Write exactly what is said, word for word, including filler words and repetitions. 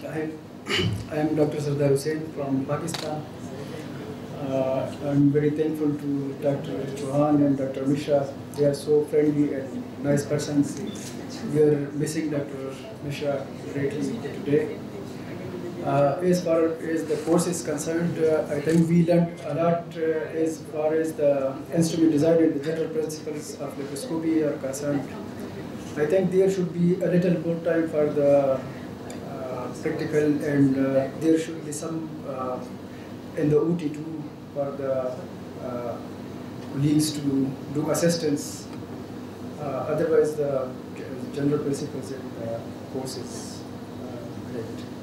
I, I am Doctor Sardar Hussain from Pakistan. Uh, I'm very thankful to Doctor Chauhan and Doctor Mishra. They are so friendly and nice persons. We are missing Doctor Mishra greatly today. Uh, as far as the course is concerned, uh, I think we learned a lot uh, as far as the instrument design and the general principles of laparoscopy are concerned. I think there should be a little more time for the uh, practical, and uh, there should be some uh, in the O T too for the uh, colleagues to do assistance. Uh, otherwise, the general principles in the course is uh, great.